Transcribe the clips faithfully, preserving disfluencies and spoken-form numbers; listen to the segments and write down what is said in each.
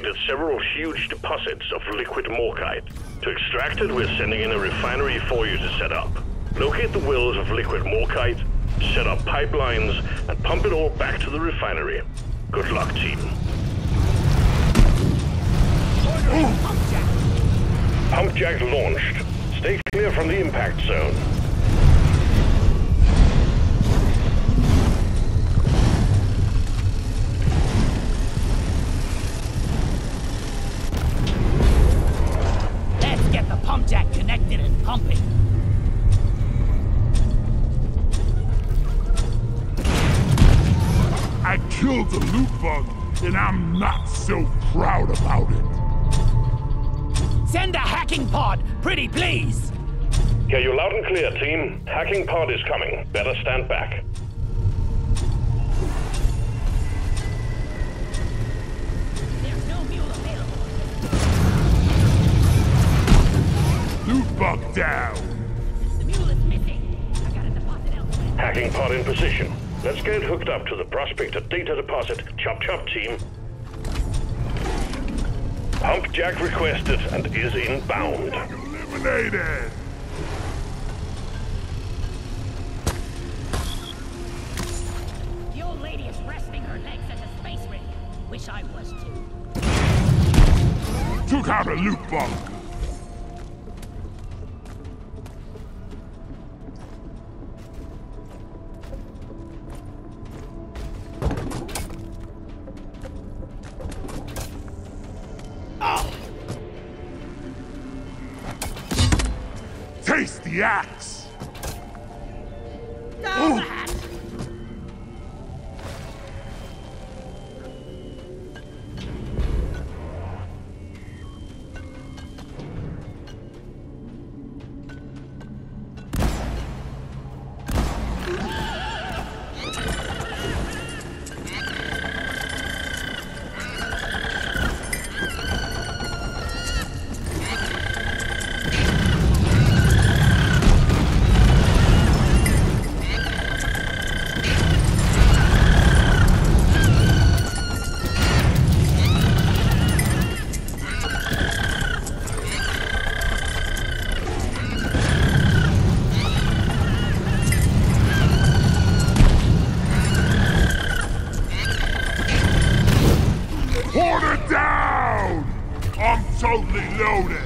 located several huge deposits of liquid morkite. To extract it, we're sending in a refinery for you to set up. Locate the wells of liquid morkite, set up pipelines, and pump it all back to the refinery. Good luck, team. Pump jack launched. Stay clear from the impact zone. Let's get the pump jack connected and pumping. I killed a loot bug, and I'm not so proud about it. Send a hacking pod, pretty please! Hear you loud and clear, team. Hacking pod is coming. Better stand back. There's no mule available. Loot bug down. The mule is missing. I got a deposit elsewhere. Hacking pod in position. Let's get it hooked up to the Prospector data deposit. Chop chop, team. Pump jack requested and is inbound. Eliminated. The old lady is resting her legs at the space rig. Wish I was too. Took out a loot bug. Taste the axe! Down the hatch! Order down! I'm totally loaded.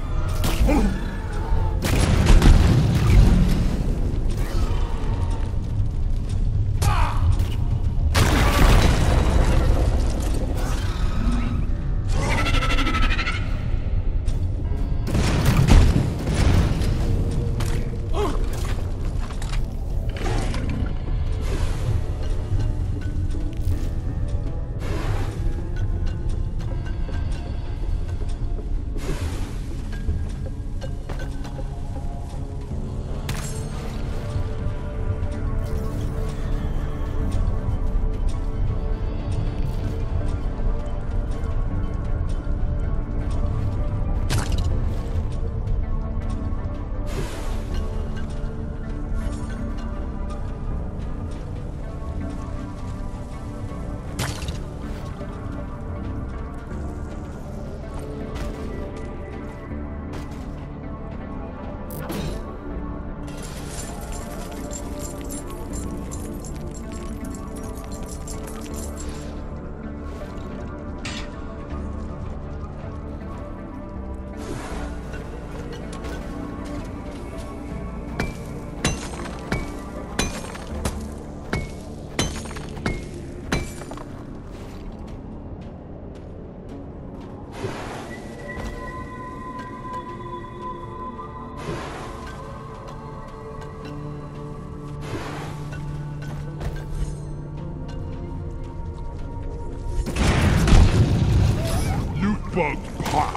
Bug popped.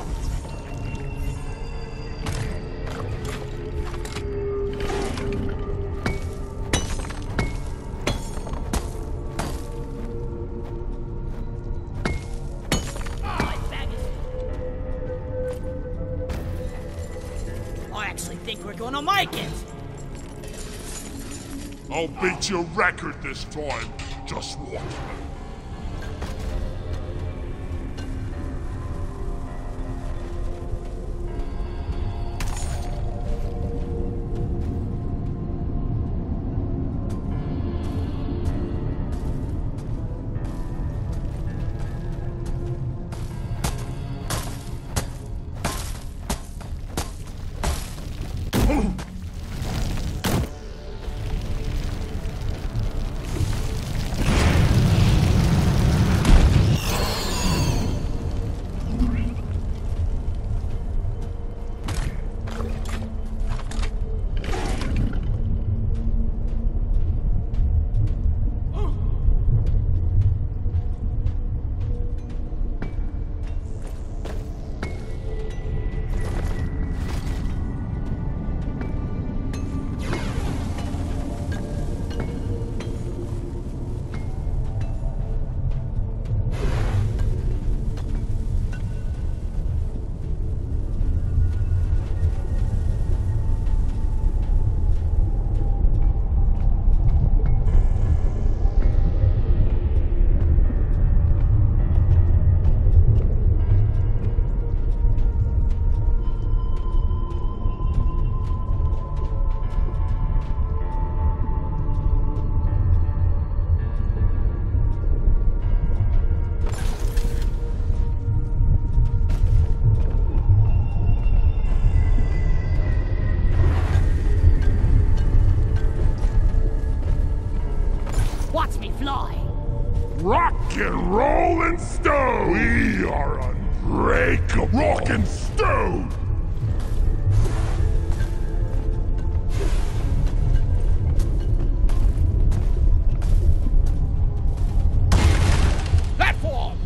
I actually think we're gonna make it! I'll beat your record this time. Just watch me. break a rock and stone! Platform!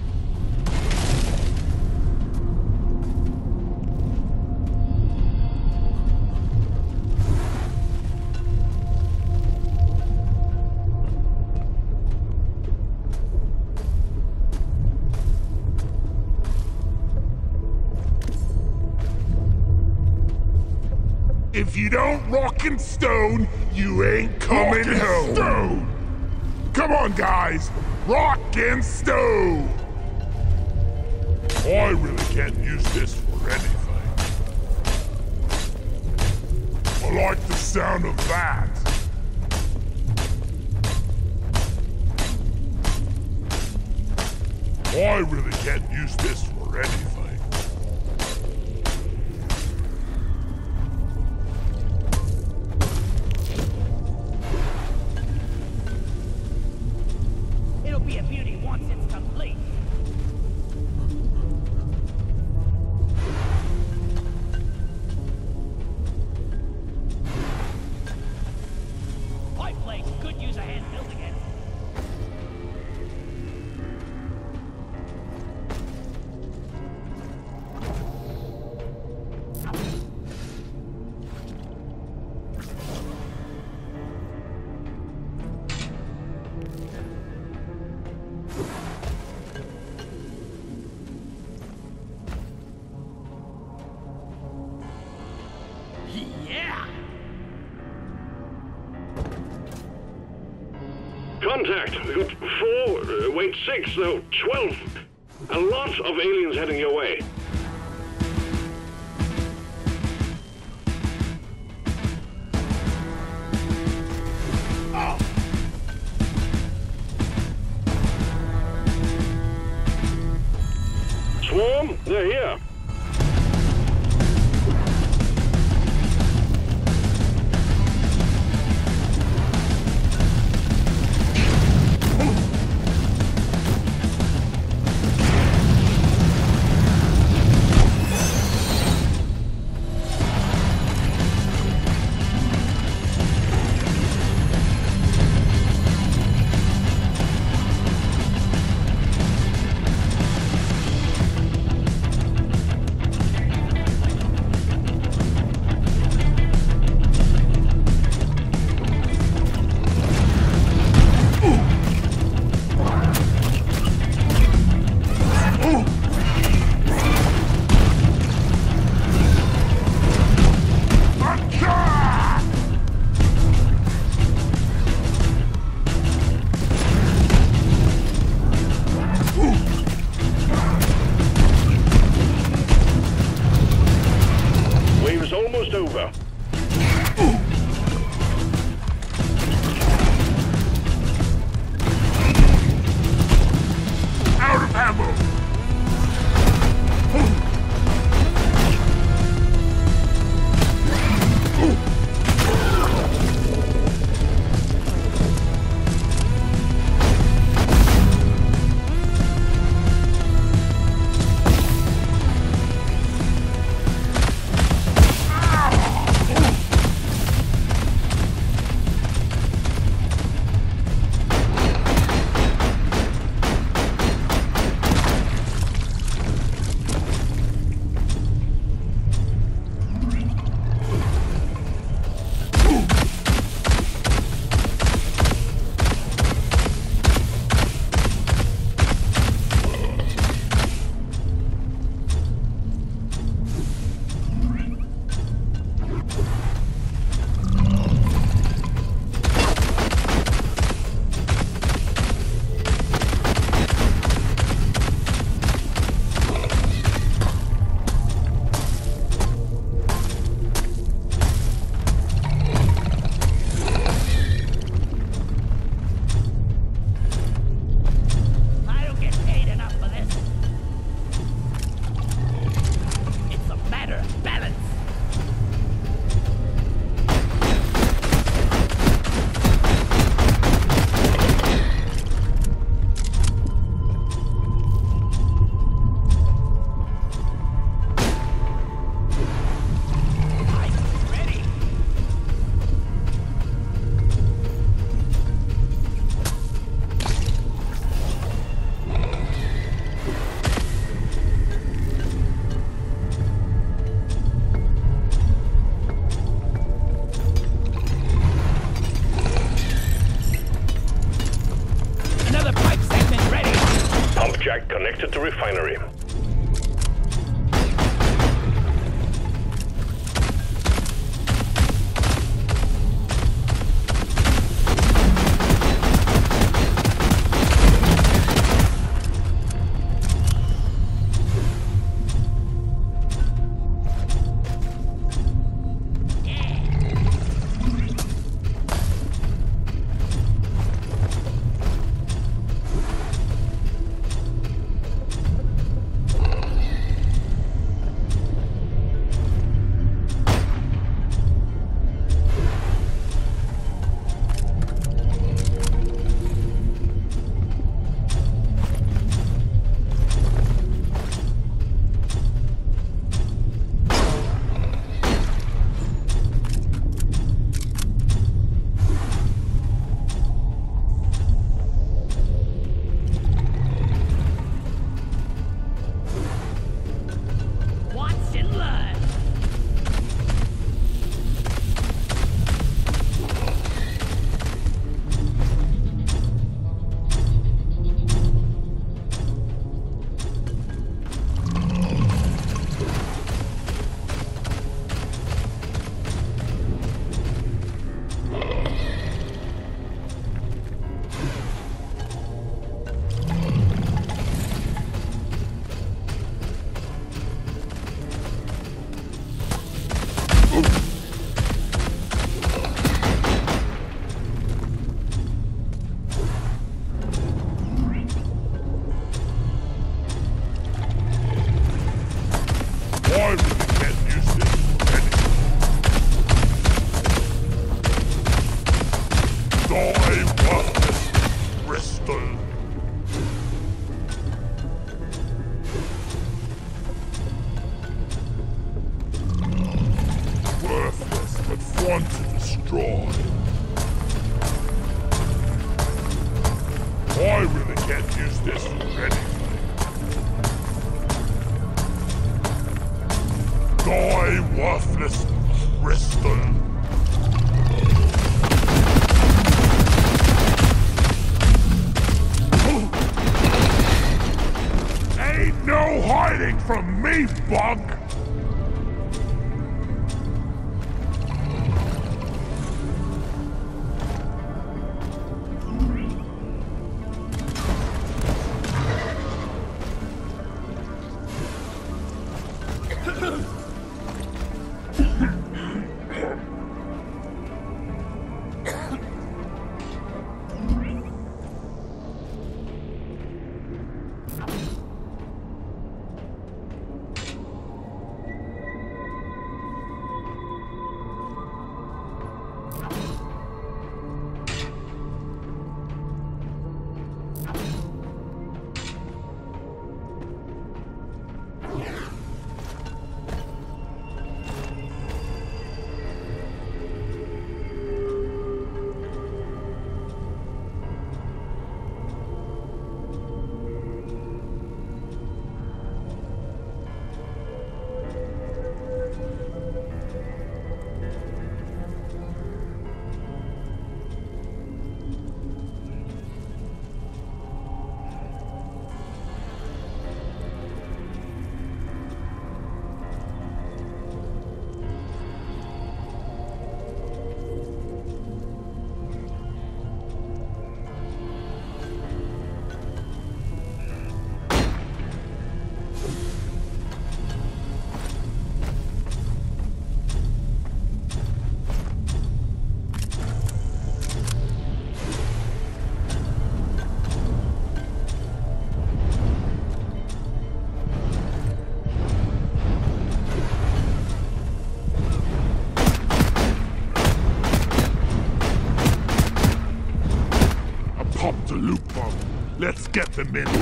If you don't rock and stone, you ain't coming rock home. Stone. Come on, guys, rock and stone. I really can't use this for anything. I like the sound of that. I really can't use this for anything. It'll be a beauty once it's complete. My place could use a hand building it. Yeah! Contact. We got four, uh, wait, six, no, twelve. A lot of aliens heading your way. Oh. Swarm, they're here. Almost over. Out of ammo! I really can't use this anymore. Die, worthless crystal. Worthless, but fun to destroy. I really can't use this for anything. Die, worthless crystal. Ain't no hiding from me, bug! The loop pump. Let's get them in.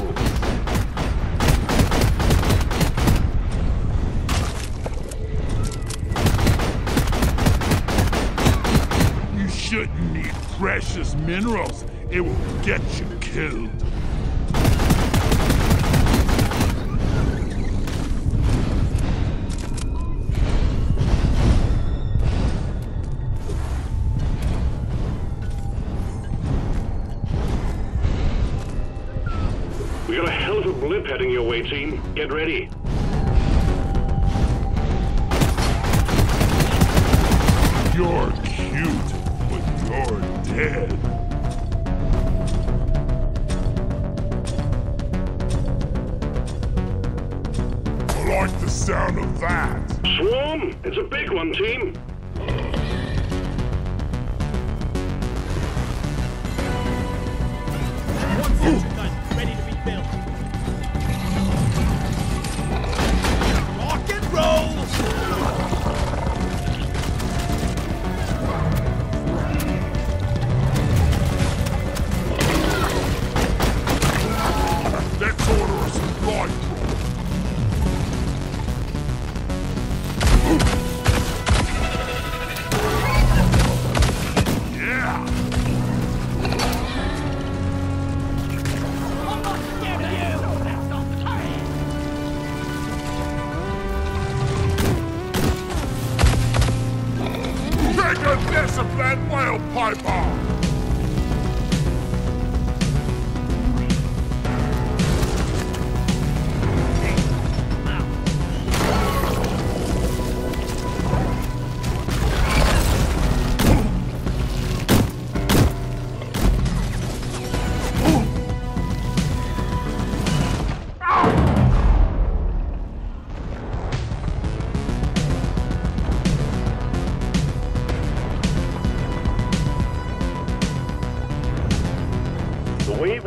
You shouldn't need precious minerals. It will get you killed. We got a hell of a blip heading your way, team. Get ready. You're cute, but you're dead. I like the sound of that. Swarm! It's a big one, team. One sensor gun ready to be built. Rock and roll! Let's order a supply drop. Yeah! I'm not scared of you! That's not time! Take a disciplined whale piper!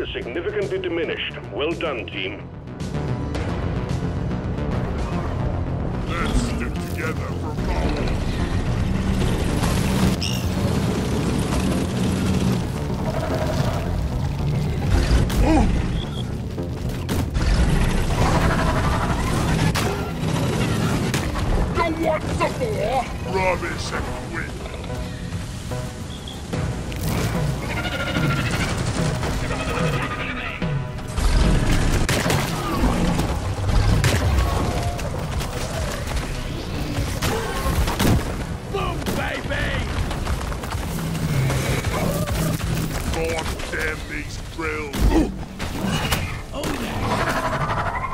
is significantly diminished. Well done, team. Let's stick together for power. You want some more? Rubbish and quit. Damn these drills! Oh yeah!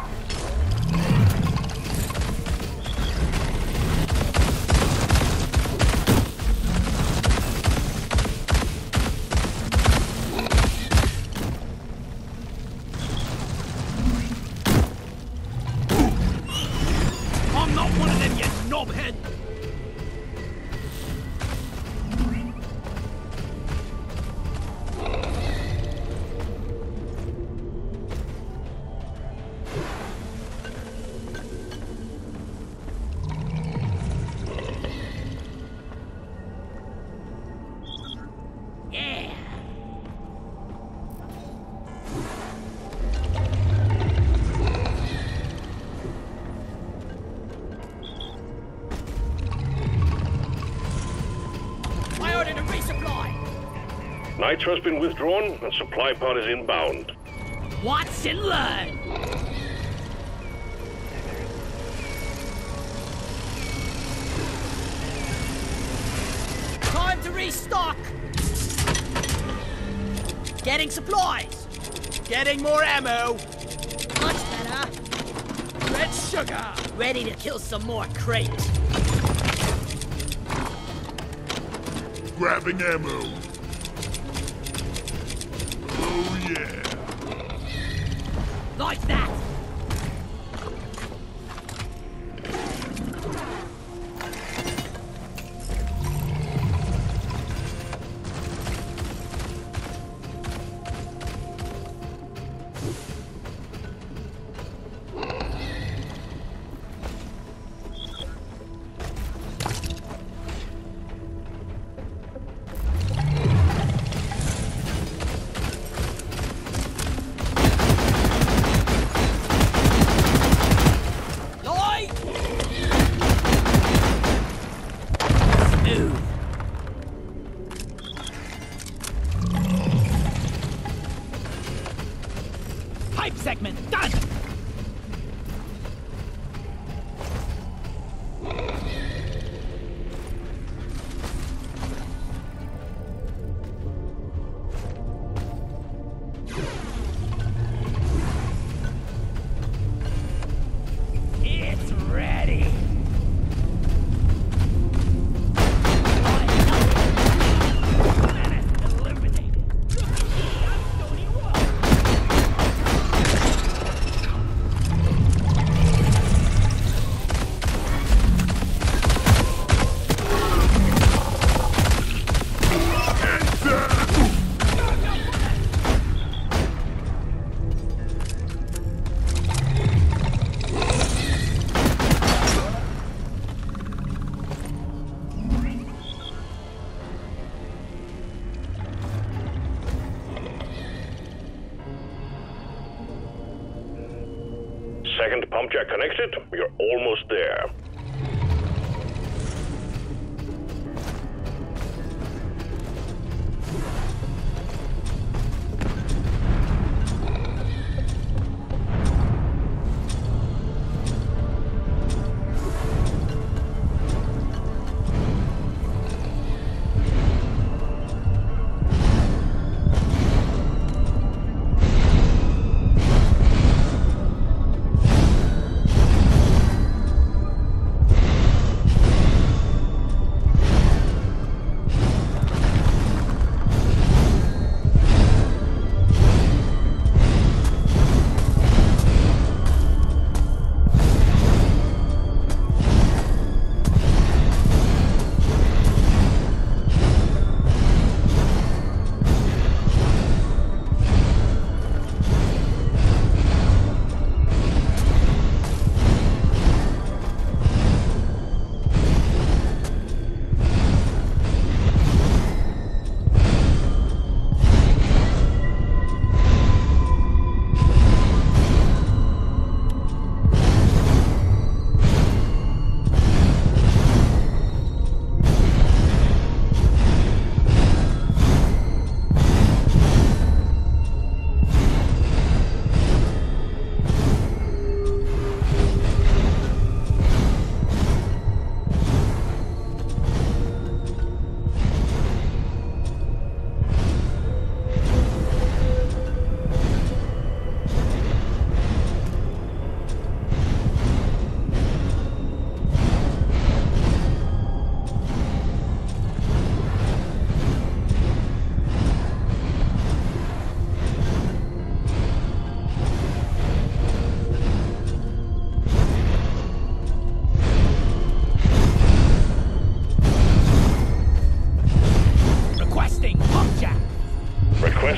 I'm not one of them, you knobhead! Nitro has been withdrawn and supply pod is inbound. Watch and learn! Time to restock! Getting supplies! Getting more ammo! Much better! Red sugar! Ready to kill some more crates! Grabbing ammo. Oh yeah. Like that! Segment done! It's ready! Second pump jack connected. You're almost there.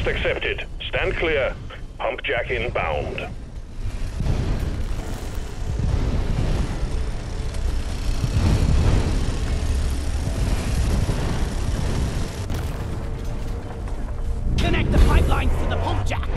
accepted. Stand clear. Pump jack inbound. Connect the pipelines to the pump jack.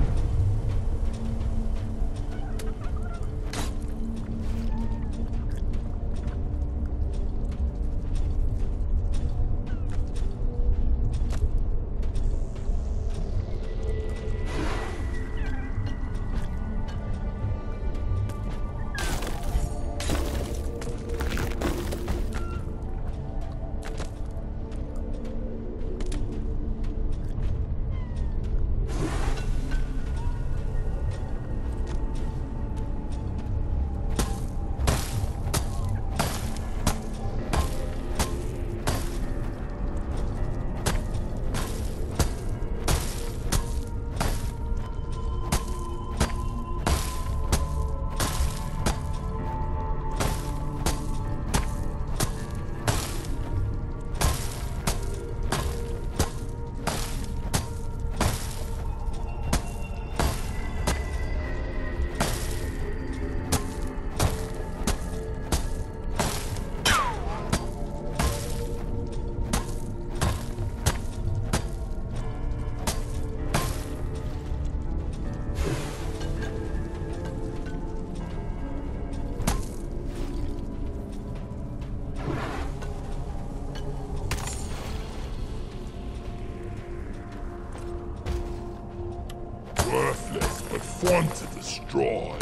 Worthless, but fun to destroy.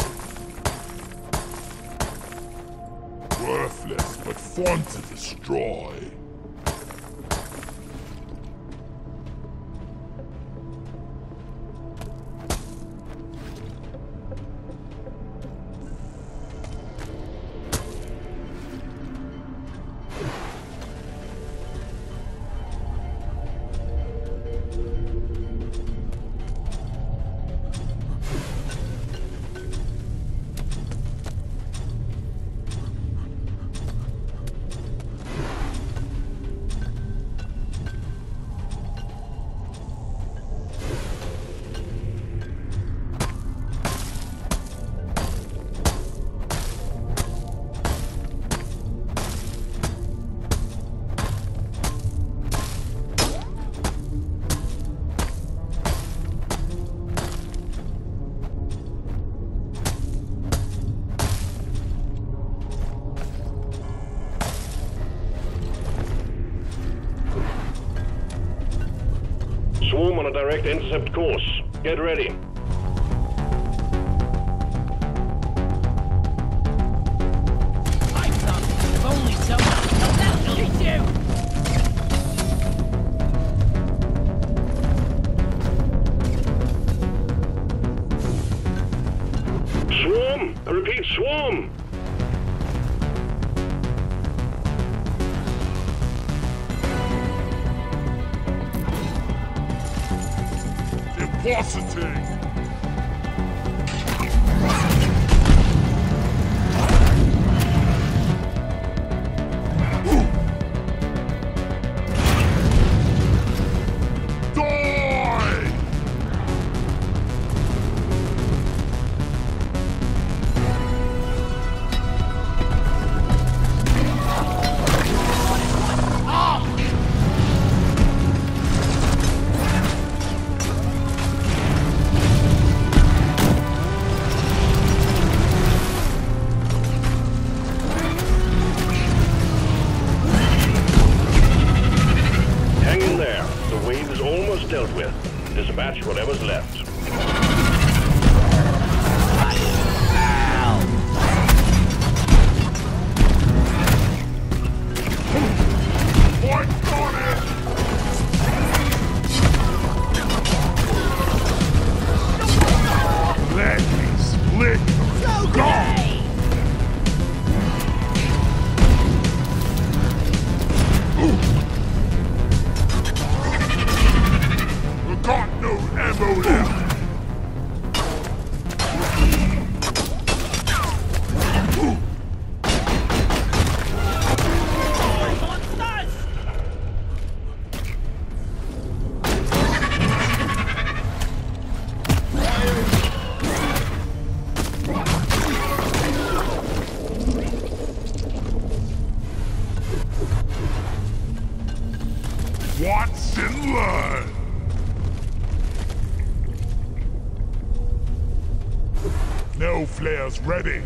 Worthless, but fun to destroy. Swarm on a direct intercept course. Get ready. Pipes up. If only someone could help out. He'll eat you. Swarm! I repeat, swarm! Impossible! Dealt with. Dispatch whatever's left. Let me split your gone! Got no ammo left! Watch and learn. No flares ready.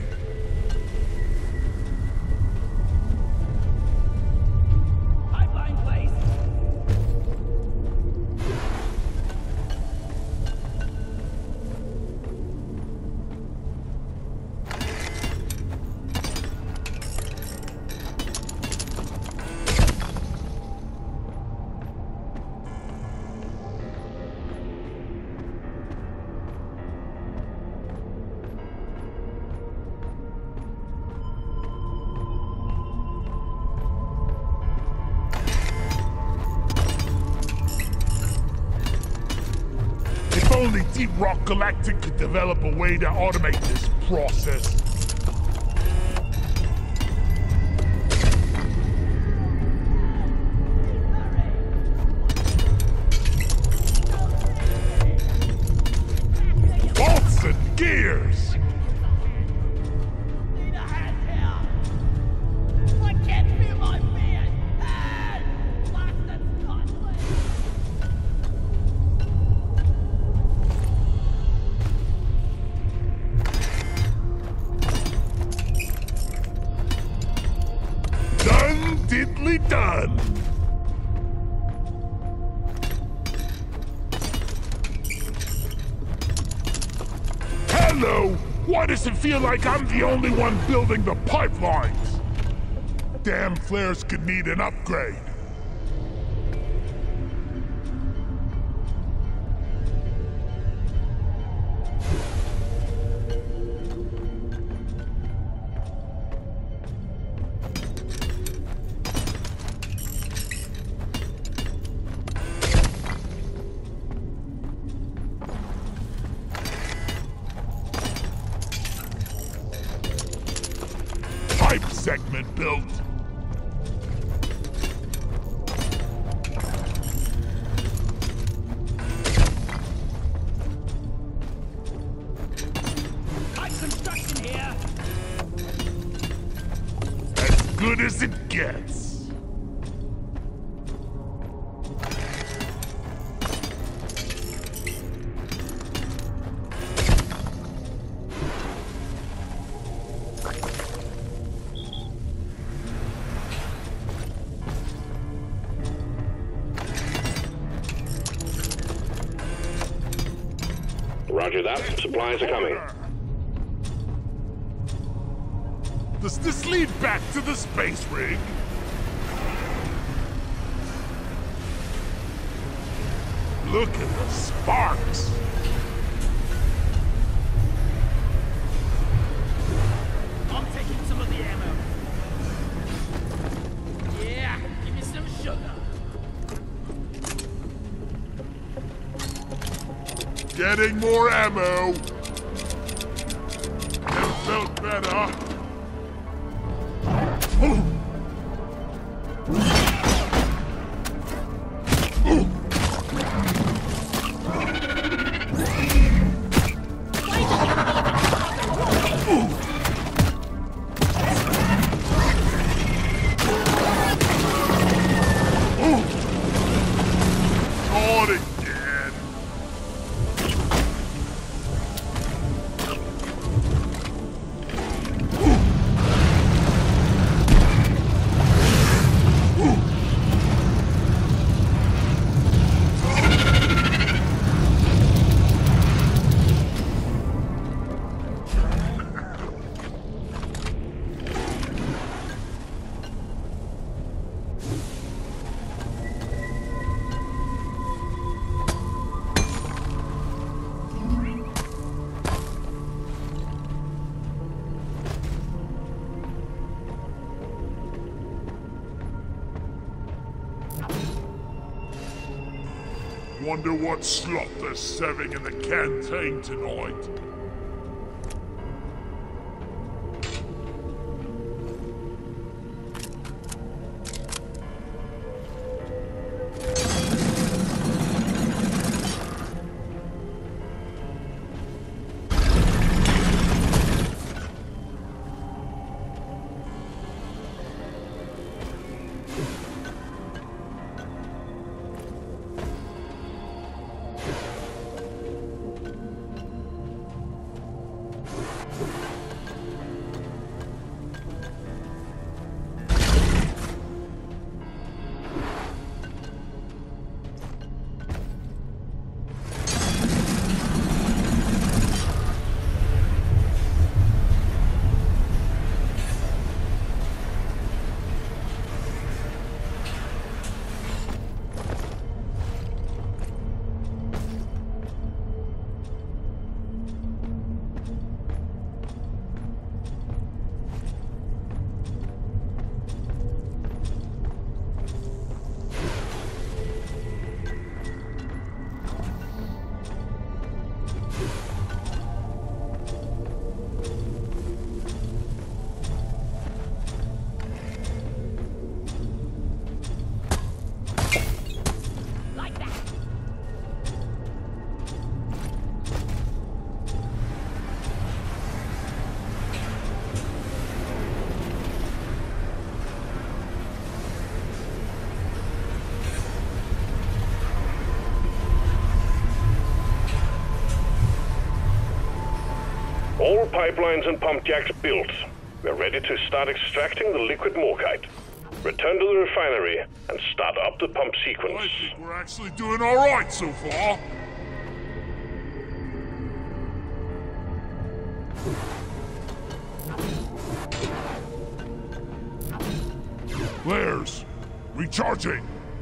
Pipeline place. If only Deep Rock Galactic could develop a way to automate this process. Bolts and gears! Need a hand here. I can't feel my feet. Help! Bastard Scotland! Done diddly done! Hello! Why does it feel like I'm the only one building the pipelines? Damn flares could need an upgrade. Pipe segment built. Pipe construction here. As good as it gets. Roger that. Supplies are coming. Does this lead back to the space rig? Look at the sparks! I'm taking some of the ammo. Yeah, give me some sugar. Getting more ammo! Never felt better. Ooh. Ooh. Not again. Wonder what slot they're serving in the canteen tonight. pipelines and pump jacks built. We're ready to start extracting the liquid morkite. Return to the refinery and start up the pump sequence. I think we're actually doing all right so far. Flares. Recharging.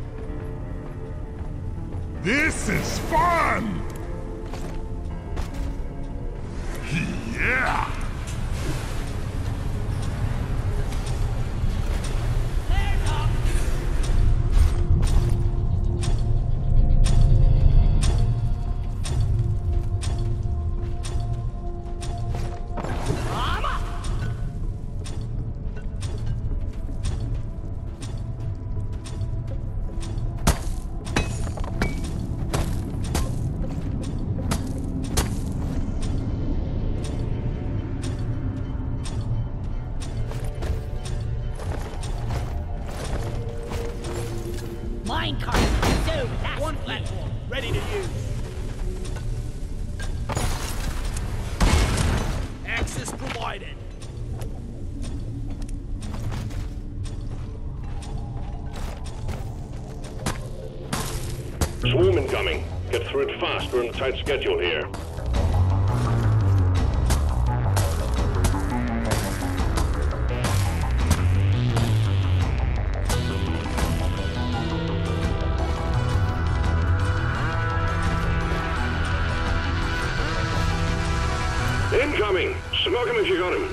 This is fun! Yeah! Minecart, so that's One platform, ready to use. Access provided. Swarm incoming. Get through it fast, we're on a tight schedule here. Incoming! Smoke him if you got him.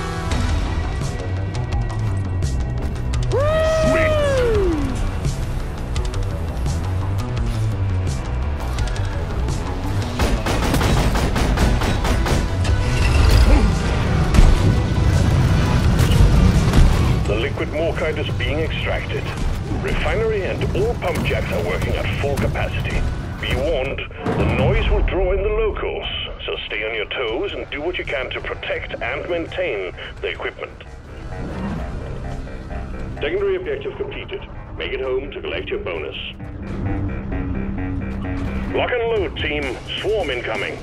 The liquid morkite is being extracted. Refinery and all pump jacks are working at full capacity. Be warned, the noise will draw in the locals, so stay on your toes and do what you can to protect and maintain the equipment. Secondary objective completed. Make it home to collect your bonus. Lock and load, team. Swarm incoming.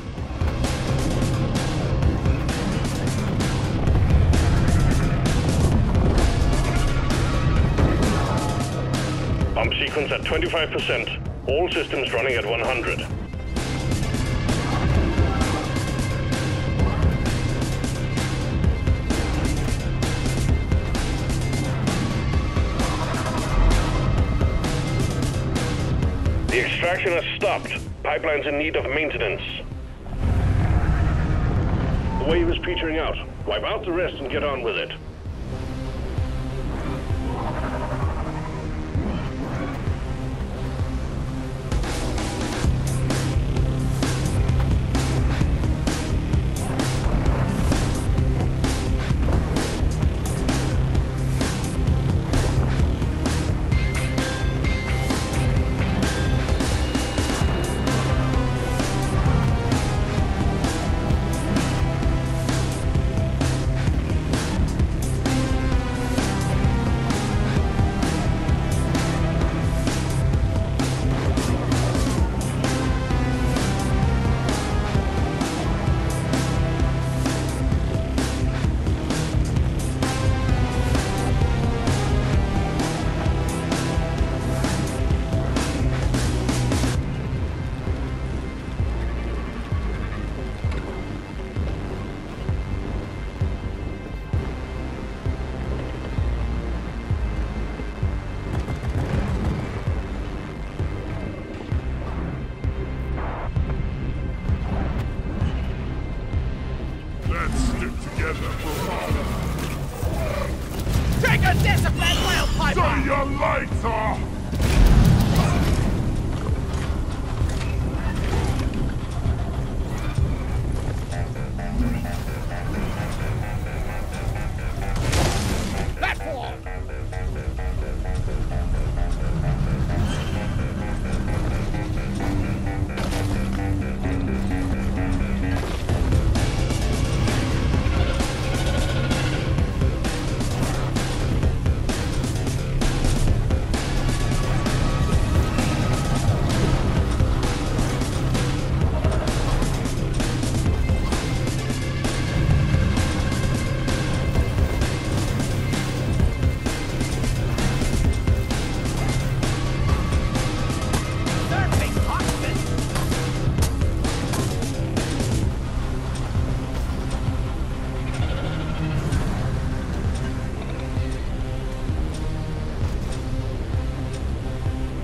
Pump sequence at twenty-five percent. All systems running at one hundred. The extraction has stopped. Pipeline's in need of maintenance. The wave is petering out. Wipe out the rest and get on with it. Take a disciplined rail pipe! Turn your lights off! Platform!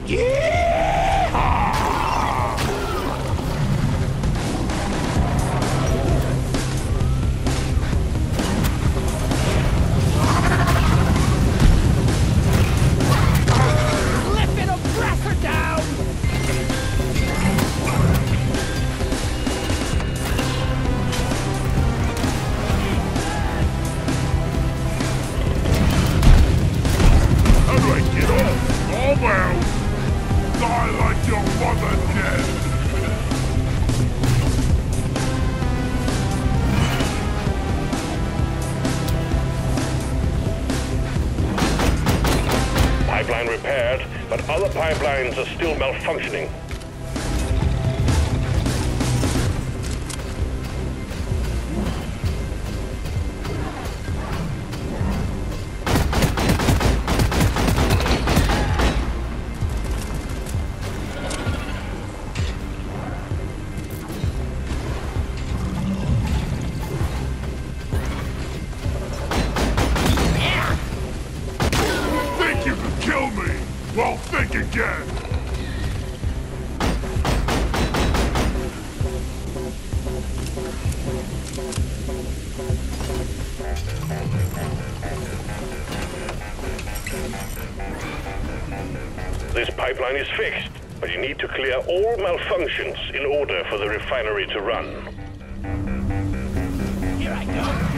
Flippin' oppressor down! How do I get off? Oh well! Die like your mother did! Pipeline repaired, but other pipelines are still malfunctioning. Think you can kill me? Well, think again! This pipeline is fixed, but you need to clear all malfunctions in order for the refinery to run. Here I go!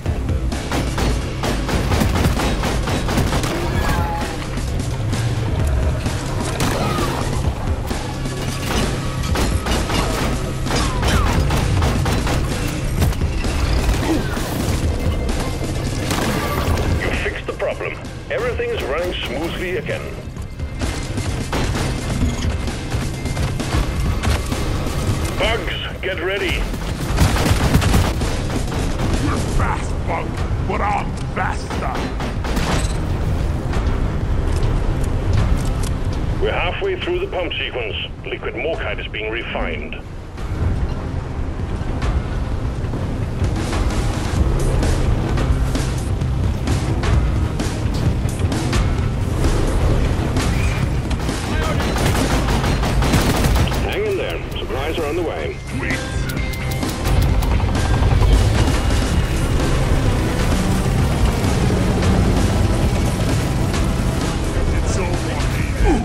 You fixed the problem. Everything is running smoothly again. Bugs, get ready. You're fast, Bug, but I'm faster! We're halfway through the pump sequence. Liquid Morkite is being refined. Hang in there. Supplies are on the way. Sweet! It's over here.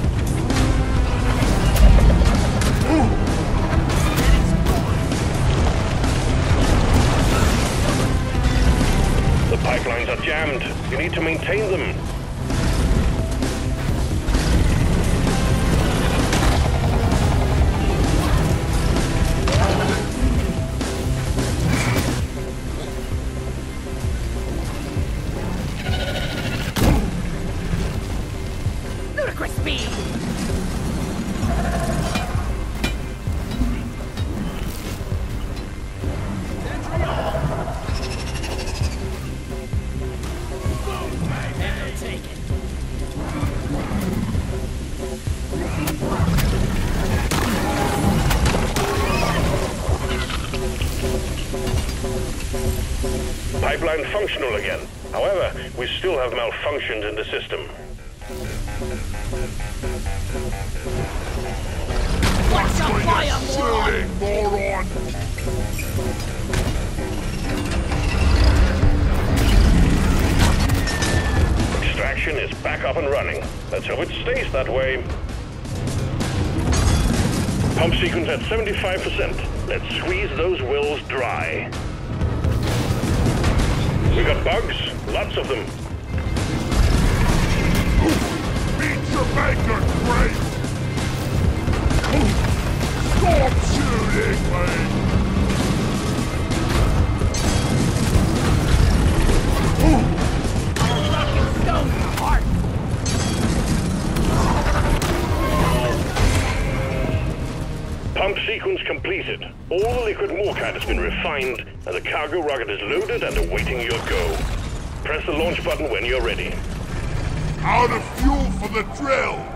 The pipelines are jammed. You need to maintain them. Ludicrous speed! Ammo taken. Pipeline functional again. However, we still have malfunctions in the system. What's a fire, moron? Shooting, moron! Extraction is back up and running. Let's hope it stays that way. Pump sequence at seventy-five percent. Let's squeeze those wells dry. We got bugs, lots of them. Beat your maker, Grace! Stop shooting me! Stone heart! Pump sequence completed. All the liquid Morkite has been refined, and the cargo rocket is loaded and awaiting your go. Press the launch button when you're ready. Out of fuel for the drills!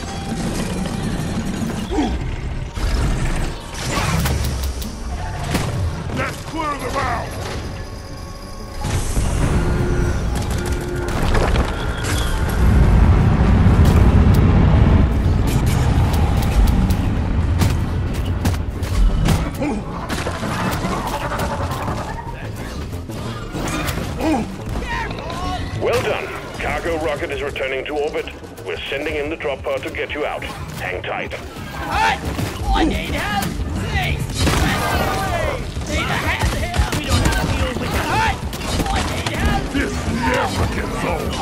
Let's clear them out! returning to orbit. We're sending in the drop pod to get you out. Hang tight. What? I need help! Please! Need a hand here! We don't have to deal with that! I need help! This never gets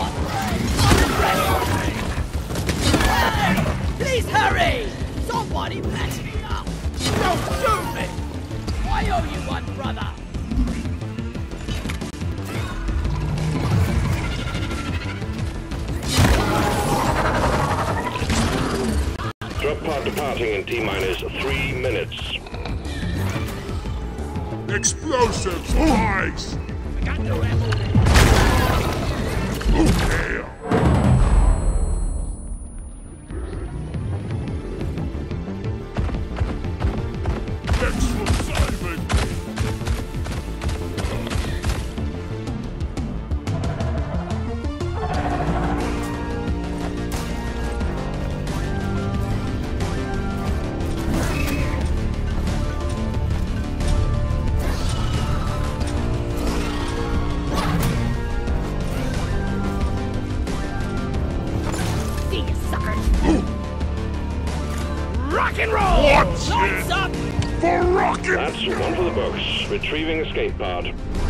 old! Please hurry! Somebody patch me up! Don't shoot me! I owe you one, brother! Drop pod departing in T-minus three minutes. Explosives! Ice! I got no ammo! Oh, hell! Excellent, Simon! See you, suckers! Rock and roll! What's Lights it? up! For rocket! That's one for the books. Retrieving escape pod.